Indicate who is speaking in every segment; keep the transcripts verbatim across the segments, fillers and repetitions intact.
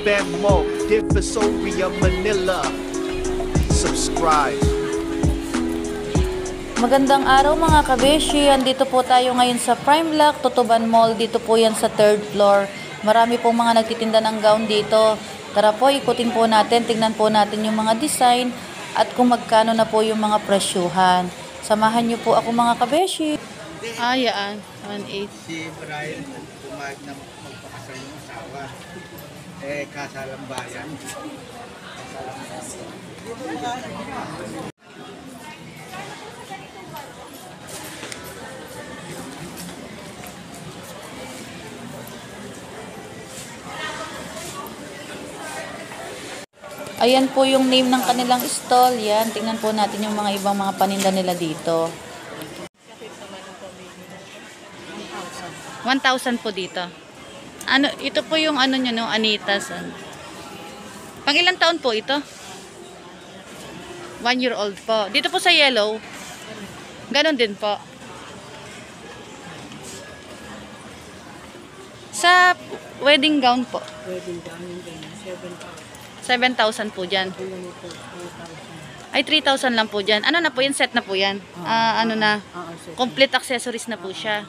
Speaker 1: Venmo, Divisoria, Manila. Subscribe.
Speaker 2: Magandang araw mga kabeshi, andito po tayo ngayon sa Prime Block, Tutuban Mall. Dito po yan sa third floor. Marami pong mga nagtitinda ng gown dito. Tara po, ikutin po natin, tingnan po natin yung mga design at kung magkano na po yung mga presyuhan. Samahan niyo po ako mga kabeshi. Ah, yan. one eight.
Speaker 3: Si Brian, pumayag na magpakasal ng asawa. Eh, kasalang bayan.
Speaker 2: Ayan po yung name ng kanilang stall. Yan, tingnan po natin yung mga ibang mga paninda nila dito. one thousand po dito. Ano, ito po yung ano nyo, no? Anitas. Pang ilang taon po ito? One year old po. Dito po sa yellow. Ganon din po. Sa wedding gown po.
Speaker 4: Wedding gown din,
Speaker 2: seven thousand po dyan. Ay, three thousand lang po dyan. Ano na po yan? Set na po yan. Ah, ano na? Complete accessories na po siya.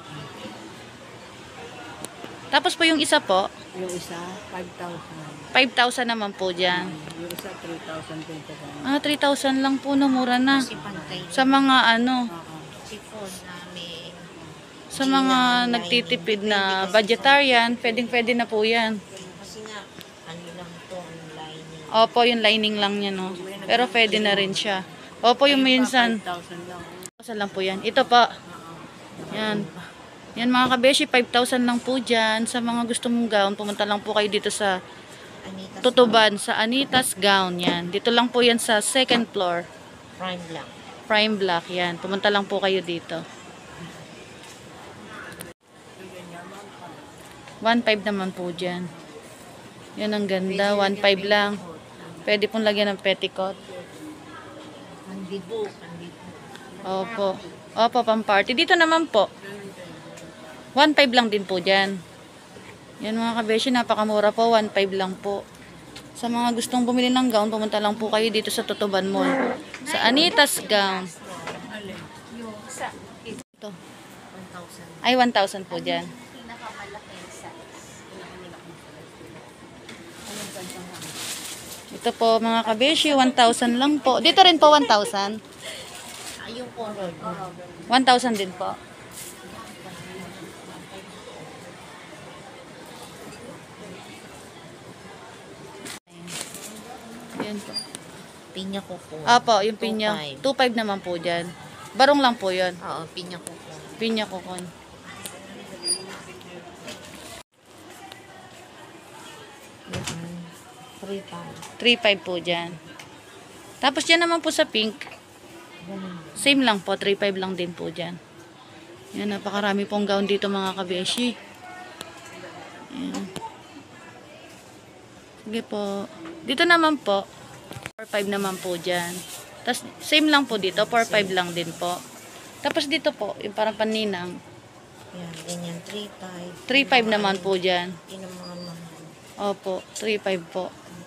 Speaker 2: Tapos po yung isa po,
Speaker 4: Yung isa, five thousand.
Speaker 2: five thousand naman po dyan.
Speaker 4: Yung isa, three thousand din po.
Speaker 2: Ah, three thousand lang po na mura na.
Speaker 5: Kasi pantay
Speaker 2: Sa mga ano,
Speaker 5: sipon na may
Speaker 2: sa mga nagtitipid na vegetarian, pwedeng pwede na po yan.
Speaker 5: kasi nga ano lang to ang lining.
Speaker 2: Opo, yung lining lang niya, no. Pero pwede na rin siya. Opo, yung minsan,
Speaker 4: five thousand lang.
Speaker 2: five thousand lang po yan. Ito pa. Yan. Yan mga kabeshi, five thousand lang po dyan. Sa mga gusto mong gown, pumunta lang po kayo dito sa
Speaker 5: Anita
Speaker 2: Tutuban, sa Anitas Gown. Yan. Dito lang po yan sa second floor.
Speaker 5: Prime Black.
Speaker 2: Prime Block. Yan. Pumunta lang po kayo dito. one five naman po dyan. Yan ang ganda. one five lang. Pwede pong lagyan ng petticoat.
Speaker 5: Pandibo, pandibo.
Speaker 2: Opo. Opo, pang party. Dito naman po. one five lang din po dyan. Yan mga kabeshi, napakamura po. one five lang po. Sa mga gustong bumili ng gown, pumunta lang po kayo dito sa Tutuban Mall. Sa Anitas Gown. Ito.
Speaker 5: one thousand.
Speaker 2: Ay, one thousand po dyan. Ito po mga kabeshi, one thousand lang po. Dito rin po one thousand.
Speaker 5: Ay, yung color.
Speaker 2: one thousand din po. Ayan po.
Speaker 5: Pinya kuko.
Speaker 2: Apo, yung pinya. two five naman po dyan. Barong lang po yun.
Speaker 5: Oo, pinya kuko.
Speaker 2: Pinya kukon.
Speaker 5: three five.
Speaker 2: three five po dyan. Tapos dyan naman po sa pink. Same lang po. three five lang din po dyan. Yan, napakarami pong gown dito mga kabeshi. Yan. Sige po. Dito naman po, four five naman po dyan. Tapos, same lang po dito, four five lang din po. Tapos dito po, yung parang paninang,
Speaker 5: Yan, ganyan. three five.
Speaker 2: three five naman po dyan.
Speaker 5: Yun ang mga mahal.
Speaker 2: Opo, three five po.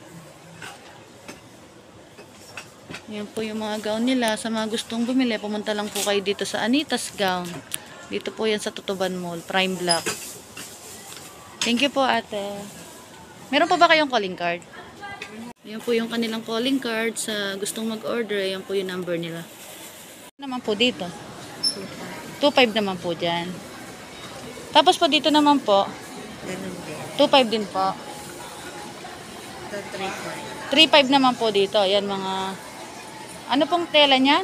Speaker 2: Yan po yung mga gown nila. Sa mga gustong bumili, pumunta lang po kayo dito sa Anitas Gown. Dito po yan sa Tutuban Mall, Prime Block. Thank you po ate. Meron po ba kayong calling card? Yan po yung kanilang calling card. Sa gustong mag-order, yan po yung number nila. Ano naman po dito? two five naman po dyan. Tapos po dito naman po,
Speaker 5: Ganun din.
Speaker 2: two five din po.
Speaker 5: Ito, three five.
Speaker 2: three five naman po dito. Yan mga, ano pong tela niyan?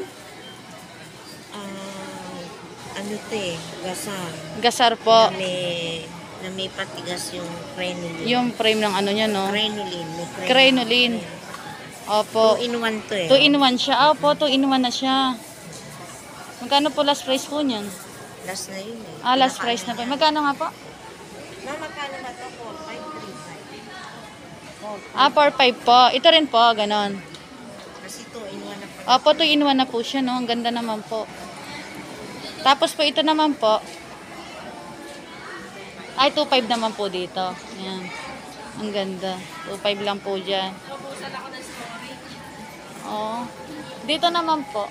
Speaker 5: Ah, ano te, gasar.
Speaker 2: Gasar po.
Speaker 5: Na may, na may patigas yung crinoline.
Speaker 2: Yung frame ng ano niya, no?
Speaker 5: Crinoline. May
Speaker 2: Crinoline. Opo.
Speaker 5: two in one to eh.
Speaker 2: two in one siya. Opo, two in one na siya. Magkano po last price po niyan?
Speaker 5: Last na yun eh.
Speaker 2: Ah, last price na po. Magkano nga po?
Speaker 5: Ma'am, magkano ba ito po? five three five.
Speaker 2: Ah, four five po. Ito rin po, ganon.
Speaker 5: Kasi two in one na po.
Speaker 2: Opo, two in one na po siya, no? Ang ganda naman po. Tapos po, ito naman po. Ay, two five naman po dito. Ayan. Ang ganda. two five lang po dyan. Oh. Dito naman po.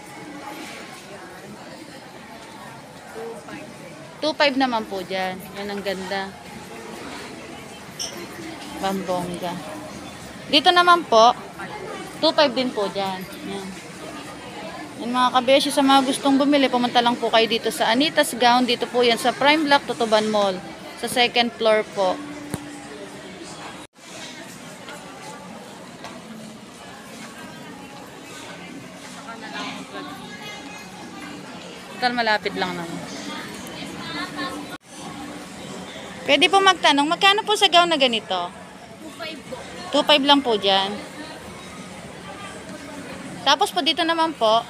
Speaker 2: two five naman po dyan. Yan ang ganda. Bambongga. Dito naman po, two five din po dyan. Yan. Yan mga kabeshi, sa mga gustong bumili, pumunta lang po kayo dito sa Anita's Gown. Dito po yan sa Prime Block, Tutuban Mall. Sa second floor po. Total malapit lang naman. Pwede po magtanong, magkano po sa gown na ganito? two five lang po dyan. Tapos po dito naman po,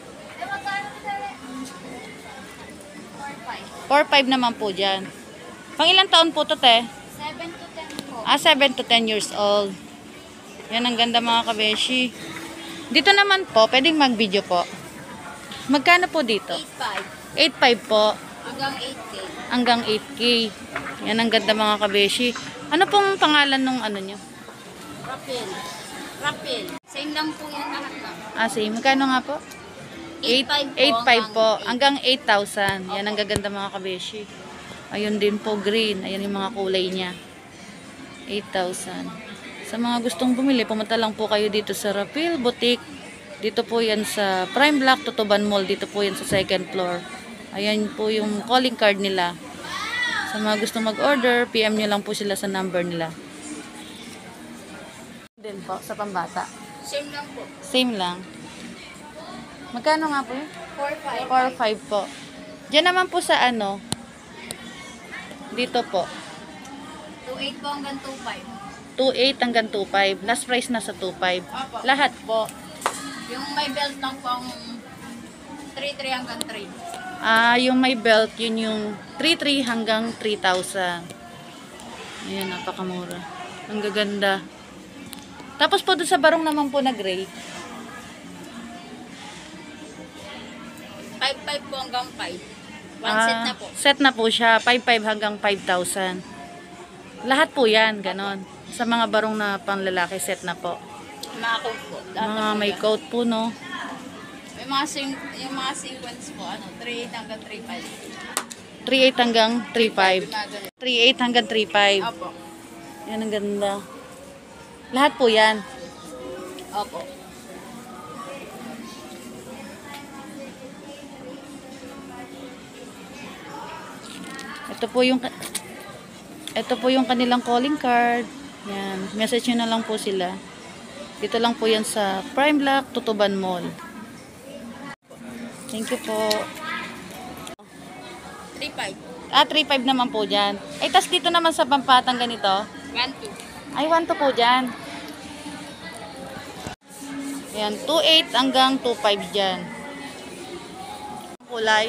Speaker 2: four five naman po dyan. Pang ilang taon po to, te?
Speaker 5: seven to ten po.
Speaker 2: Ah, seven to ten years old. Yan ang ganda mga kabeshi. Dito naman po, pwedeng mag-video po. Magkano po dito?
Speaker 5: eight five
Speaker 2: eight five po.
Speaker 5: hanggang eight K.
Speaker 2: Hanggang eight K. Yan ang ganda mga kabeshi. Ano pong pangalan nung ano nyo?
Speaker 5: Rapil. Rapil. Same lang po yan lahat na.
Speaker 2: Ah, same. Magkano nga po?
Speaker 5: eight five po.
Speaker 2: eight five po.
Speaker 5: hanggang
Speaker 2: Hanggang eight thousand. Yan ang gaganda mga kabeshi. Ayun din po, green. Ayan yung mga kulay niya. eight thousand. Sa mga gustong bumili, pumunta lang po kayo dito sa Rapil Boutique. Dito po yan sa Prime Block, Tutuban Mall. Dito po yan sa second floor. Ayan po yung calling card nila. Sa mga gustong mag-order, P M nyo lang po sila sa number nila. Din po, sa pambata.
Speaker 5: Same lang po.
Speaker 2: Same lang. Magkano nga po yun?
Speaker 5: four five.
Speaker 2: four five po. Diyan naman po sa ano, dito po,
Speaker 5: two eight po hanggang two five.
Speaker 2: two eight hanggang two five. Last price na sa two five.
Speaker 5: Opo.
Speaker 2: Lahat po.
Speaker 5: Yung may belt lang po ang three three hanggang three.
Speaker 2: Ah, yung may belt, yun yung three three hanggang three thousand. Ayan, napakamura. Ang gaganda. Tapos po doon sa barong naman po na gray.
Speaker 5: five five po hanggang five. One
Speaker 2: Ah,
Speaker 5: set na po.
Speaker 2: Set na po siya. five five hanggang five thousand. Lahat po yan, ganon. Sa mga barong na panglalaki, set na po.
Speaker 5: Mga coat po. Lahat na
Speaker 2: Mga
Speaker 5: po
Speaker 2: may
Speaker 5: yan.
Speaker 2: coat po, no?
Speaker 5: May mga, sing- yung mga sequence po, ano, three eight hanggang three five.
Speaker 2: three eight hanggang three five.
Speaker 5: Mga ganun.
Speaker 2: three eight hanggang three five.
Speaker 5: Opo.
Speaker 2: Yan ang ganda. Lahat po yan.
Speaker 5: Opo.
Speaker 2: Ito po yung ito po yung kanilang calling card. Yan. Message nyo na lang po sila. Dito lang po yan sa Prime Block, Tutuban Mall. Thank you po.
Speaker 5: three five.
Speaker 2: Ah, three five naman po dyan. Ay, tas dito naman sa pampatang ganito.
Speaker 5: one two.
Speaker 2: Ay, one to po dyan. Ayan, two eight hanggang two five dyan. Kulay.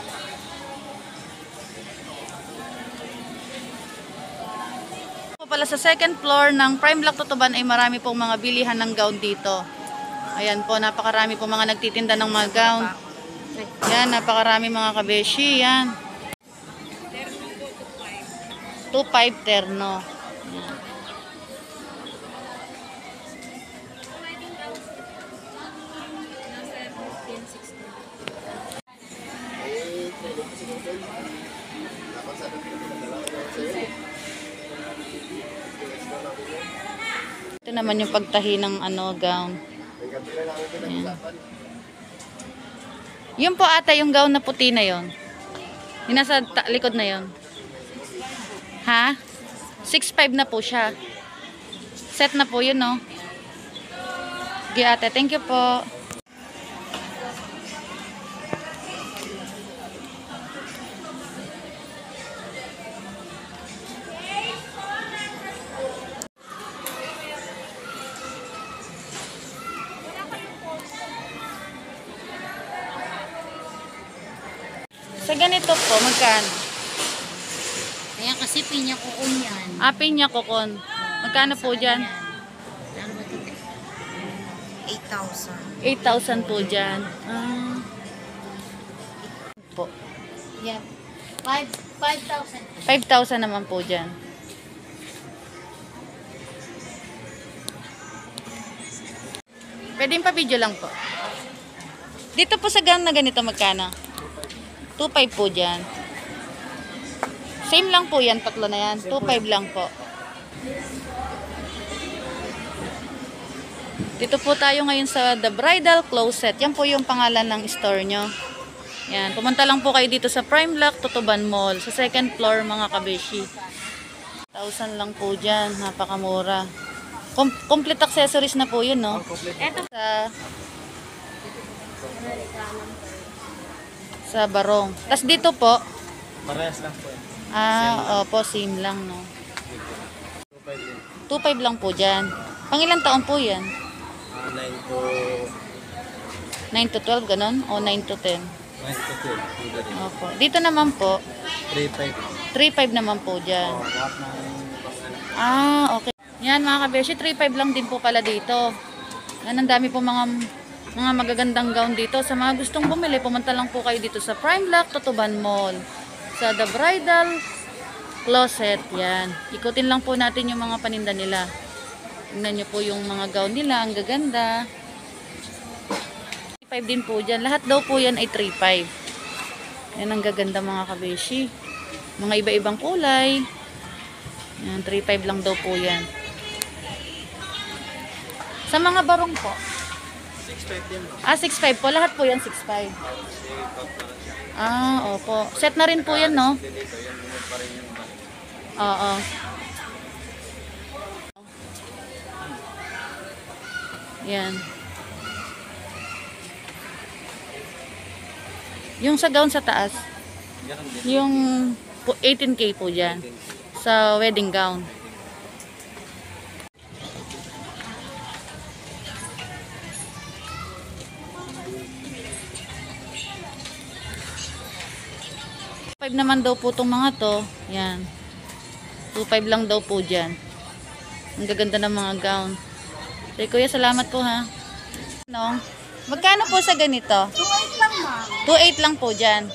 Speaker 2: Po pala sa second floor ng Prime Block Tutuban ay marami pong mga bilihan ng gown dito. Ayan po, napakarami po mga nagtitinda ng mga gown. Yan, napakarami mga kabeshi. Yan. two five terno. Yan. Ito naman yung pagtahi ng ano, gown. Ayan. Yun po ata yung gown na puti na yon. Yung nasa ta- likod na yon. Ha? six five na po siya. Set na po yun, no? Sige ate, thank you po. Sa ganito po, magkano?
Speaker 5: Ayan kasi pinya ko yan.
Speaker 2: Ah, pinya kokon. Magkano po dyan?
Speaker 5: eight thousand.
Speaker 2: eight thousand po dyan. Ah. Po.
Speaker 5: Yan. five thousand.
Speaker 2: five thousand naman po dyan. Pwede pa video lang po. Dito po sa gown na ganito magkano? two five po dyan. Same lang po yan, tatlo na yan. two five lang po. Dito po tayo ngayon sa The Bridal Closet. Yan po yung pangalan ng store nyo. Yan. Pumunta lang po kayo dito sa Prime Block, Tutuban Mall. Sa second floor mga kabeshi. one thousand lang po dyan. Napakamura. Com complete accessories na po yun, no? Ito sa sa Barong. Tapos dito po,
Speaker 3: Parehas lang po.
Speaker 2: ah, opo, same lang, no? two five lang po dyan. Pang ilang taon po yan?
Speaker 3: nine to
Speaker 2: nine to twelve, ganon? O nine to ten?
Speaker 3: nine to twelve.
Speaker 2: Opo. Dito naman po,
Speaker 3: three five.
Speaker 2: three five naman po dyan.
Speaker 3: Oh, lahat ng
Speaker 2: Ah, okay. Yan mga kabeshi, three five lang din po pala dito. Yan, ang dami po mga mga magagandang gown dito. Sa mga gustong bumili, pumunta lang po kayo dito sa Prime Block, Tutuban Mall. Sa The Bridal Closet. Yan. Ikutin lang po natin yung mga paninda nila. Tingnan nyo po yung mga gown nila. Ang gaganda. three five din po dyan. Lahat daw po yan ay three five. Yan ang gaganda mga kabeshi. Mga iba-ibang kulay. Yan, three five lang daw po yan. Sa mga barong po.
Speaker 3: six five din.
Speaker 2: Ah, six five po. Lahat po yan six five. Ah, opo. Set na rin po yan, no? Oo. Yan. Yung sa gown sa taas. Yung po- eighteen K po dyan. Sa wedding gown. five naman daw po itong mga to. Yan. two five lang daw po dyan. Ang gaganda ng mga gown. Say, kuya, salamat po ha. No? Magkano po sa ganito?
Speaker 5: two eight lang, ma'am.
Speaker 2: two eight lang po dyan.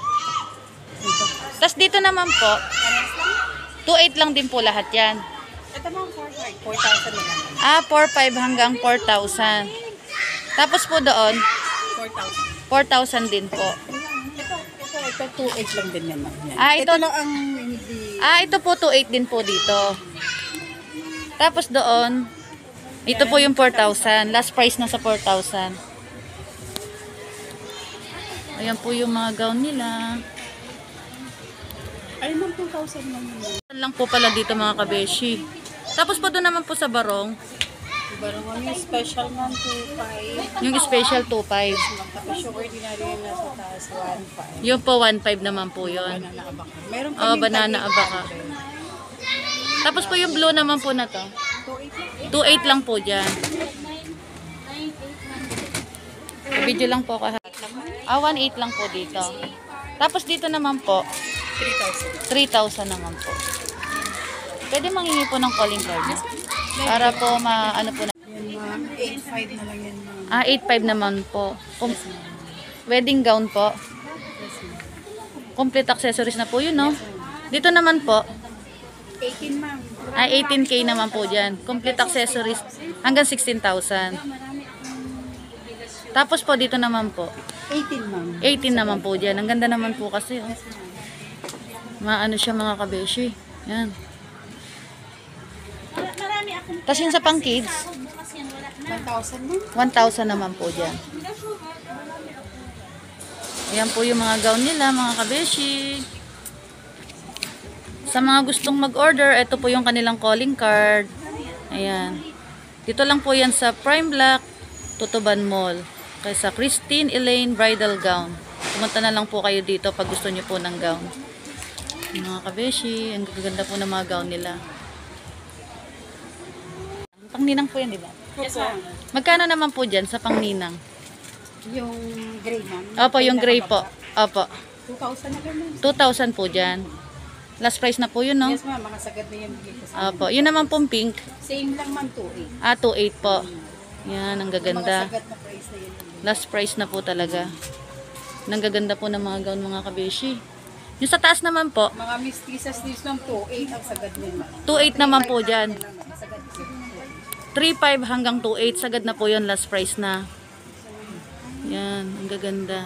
Speaker 2: Tapos dito naman po, two eight lang din po lahat yan.
Speaker 5: Ito ma'am, four thousand na lang.
Speaker 2: Ah, four five hanggang four thousand. Tapos po doon,
Speaker 5: four thousand.
Speaker 2: four thousand din po.
Speaker 5: Ito, ito, ito, two eight lang din yan, ma'am. Yan.
Speaker 2: Ah, ito,
Speaker 5: lang ang hindi...
Speaker 2: ah, ito po two eight din po dito. Tapos doon, ito po yung four thousand. Last price na sa four thousand. Ayan po yung mga gown nila.
Speaker 5: Ay, ma'am, two thousand lang yun.
Speaker 2: Yan lang po pala dito mga kabeshi. Tapos po doon naman po sa Barong,
Speaker 5: Pero ma'am, yung special ma'am, two five.
Speaker 2: yung special two five.
Speaker 5: Tapos yung ordinary yung nasa taas, one five.
Speaker 2: Yung po one five naman po yun.
Speaker 5: Banana abaka. Meron
Speaker 2: Oh, banana abaka. Tapos po yung blue naman po na to. two eight lang po dyan. Video lang po kahit. Ah, one eight lang po dito. Tapos dito naman po,
Speaker 5: three thousand.
Speaker 2: three thousand naman po. Pwede manghingi po ng calling card niya. Para po ma, ano po na.
Speaker 5: Yan ma'am, eight five na lang yan ma'am.
Speaker 2: Ah, eight five naman po. Com wedding gown po. Complete accessories na po yun, no? Dito naman po,
Speaker 5: eighteen ma'am.
Speaker 2: ah, eighteen K naman po dyan. Complete accessories hanggang sixteen thousand. Tapos po dito naman po,
Speaker 5: eighteen ma'am.
Speaker 2: eighteen naman po dyan. Ang ganda naman po kasi, oh. Maano siya mga kabeshi. Yan. Tapos yun sa pang kids,
Speaker 5: one thousand ma'am.
Speaker 2: one thousand naman po dyan. Ayan po yung mga gown nila, mga kabeshi. Sa mga gustong mag-order, ito po yung kanilang calling card. Ayan. Dito lang po yan sa Prime Block, Tutuban Mall. Kaya sa Christine Elaine Bridal Gown. Pumunta na lang po kayo dito pag gusto nyo po ng gown. Mga kabeshi, ang gaganda po ng mga gown nila. Pangninang po yan, di ba?
Speaker 5: Yes ma'am.
Speaker 2: Magkano naman po dyan sa pangninang?
Speaker 5: Yung gray ma'am.
Speaker 2: Opo, yung gray po. Opo.
Speaker 5: two thousand na lang ma'am.
Speaker 2: two thousand po dyan. Last price na po yun, no?
Speaker 5: Yes ma'am, mga sagad na yan. bigay ko sa inyo.
Speaker 2: Opo. Yun naman pong pink.
Speaker 5: Same lang ma'am, two eight.
Speaker 2: Ah, two eight po. Yan, ang
Speaker 5: Mga
Speaker 2: gaganda.
Speaker 5: sagad na price na yan.
Speaker 2: Last price na po talaga. Ang gaganda po ng mga gown, mga kabeshi. Yung sa taas naman po,
Speaker 5: Mga mistisa sleeves ma'am, two eight ang sagad niyan ma'am.
Speaker 2: two eight naman po dyan.
Speaker 5: Yan lang, ma'am. Sagad
Speaker 2: three five hanggang two eight. Sagad na po yun. Last price na. Yan. Ang gaganda.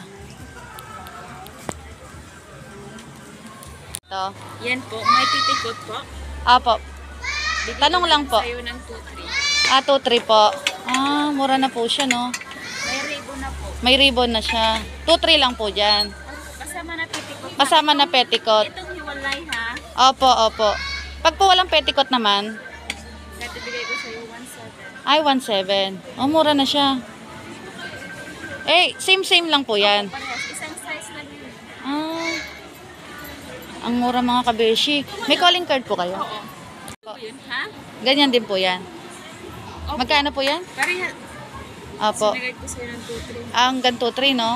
Speaker 2: Ito.
Speaker 5: Yan po, may titikot po.
Speaker 2: Apo. Tanong lang po.
Speaker 5: Sa'yo ng two three.
Speaker 2: Ah, two three po. Ah, mura na po siya, no?
Speaker 5: May ribbon na po.
Speaker 2: May ribbon na siya. two three lang po dyan.
Speaker 5: Kasama na titikot.
Speaker 2: Kasama na petticoat.
Speaker 5: Itong hiwalay ha.
Speaker 2: Opo, opo. Pag po walang petticoat naman,
Speaker 5: Kahit ibigay ko sa'yo one seven.
Speaker 2: ay one seven. Oh, mura na siya. Eh, same-same lang po yan.
Speaker 5: Parehas, isang size lang yun.
Speaker 2: Ah, ang mura mga kabeshi. May calling card po kayo?
Speaker 5: Oo. Ito yun ha?
Speaker 2: Ganyan din po yan.
Speaker 5: Opo.
Speaker 2: Magkano po yan?
Speaker 5: Parehas.
Speaker 2: Opo.
Speaker 5: Sinigay ko sa'yo ng two three.
Speaker 2: Ang ganito three, no?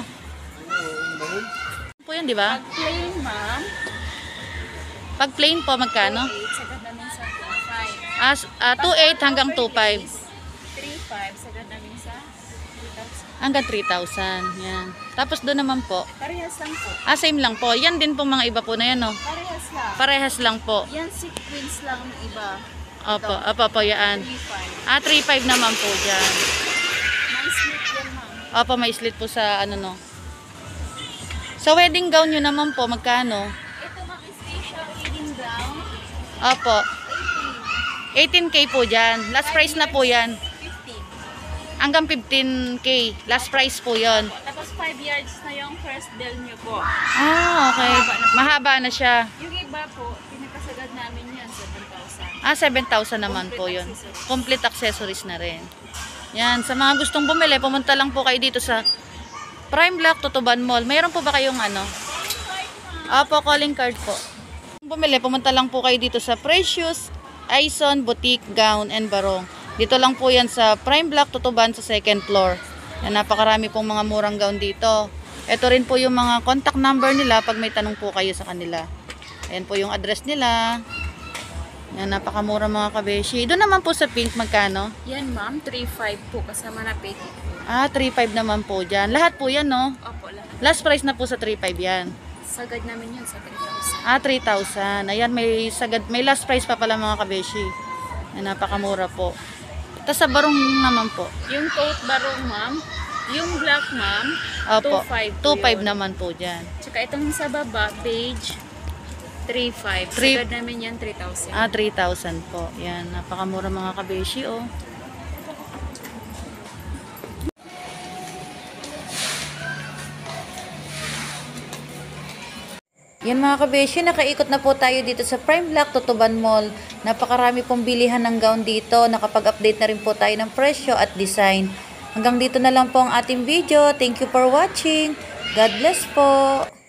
Speaker 2: Po yan, di ba?
Speaker 5: Pag plain ma'am,
Speaker 2: Pag plain po, magkano?
Speaker 5: eight sa ganda ng sa two five.
Speaker 2: As, ah, two eight hanggang two five.
Speaker 5: three five sa ganda ng sa three thousand.
Speaker 2: Hanggang three thousand. Yan. Tapos doon naman po.
Speaker 5: Parehas lang po.
Speaker 2: Ah, same lang po. Yan din po mga iba po na yan, no?
Speaker 5: Parehas lang.
Speaker 2: Parehas lang po.
Speaker 5: Yan sequins lang ng iba.
Speaker 2: Opo, opo po yan.
Speaker 5: three five.
Speaker 2: Ah, three five naman po dyan.
Speaker 5: May slip yan ma'am.
Speaker 2: Opo, may slit po sa ano, no? Sa wedding gown nyo naman po, magkano?
Speaker 5: Ito ma'am is facial wedding gown.
Speaker 2: Opo. eighteen K po dyan. Last price na po yan.
Speaker 5: fifteen.
Speaker 2: Hanggang fifteen K. Last price po yon.
Speaker 5: Tapos five yards na yung first bell nyo po.
Speaker 2: Ah, okay. Mahaba na siya.
Speaker 5: Yung iba po, pinakasagad namin yan, seven thousand.
Speaker 2: Ah, seven thousand naman po yon. Complete accessories na rin. Yan. Sa mga gustong bumili, pumunta lang po kayo dito sa Prime Block, Tutuban Mall. Mayroon po ba kayong ano? Opo, calling card po. Kung bumili, pumunta lang po kayo dito sa Precious, Aison, Boutique, Gown, and Barong. Dito lang po yan sa Prime Block, Tutuban sa second floor. Yan, napakarami pong mga murang gown dito. Ito rin po yung mga contact number nila pag may tanong po kayo sa kanila. Ayan po yung address nila. Yan, napakamura mga kabeshi. Doon naman po sa pink, magkano?
Speaker 5: Yan ma'am, three five po kasama na petty.
Speaker 2: Ah, three five naman po dyan. Lahat po yan, no?
Speaker 5: Opo, lahat.
Speaker 2: Last price na po sa three five yan.
Speaker 5: Sagad namin yun sa three thousand.
Speaker 2: Ah, three thousand. Ayan, may sagad, may last price pa pala mga kabeshi. Yan, napakamura po. Tapos sa barong naman po.
Speaker 5: Yung coat barong ma'am, yung black ma'am,
Speaker 2: Opo,
Speaker 5: two five po
Speaker 2: two five
Speaker 5: yun.
Speaker 2: naman po dyan.
Speaker 5: Tsaka itong sa baba, beige, three five.
Speaker 2: Three-
Speaker 5: Sagad namin yan, three thousand.
Speaker 2: Ah, three thousand po. Yan, napakamura mga kabeshi, oh. Yan mga kabeshi, nakaikot na po tayo dito sa Prime Block, Tutuban Mall. Napakarami pong bilihan ng gown dito. Nakapag-update na rin po tayo ng presyo at design. Hanggang dito na lang po ang ating video. Thank you for watching. God bless po.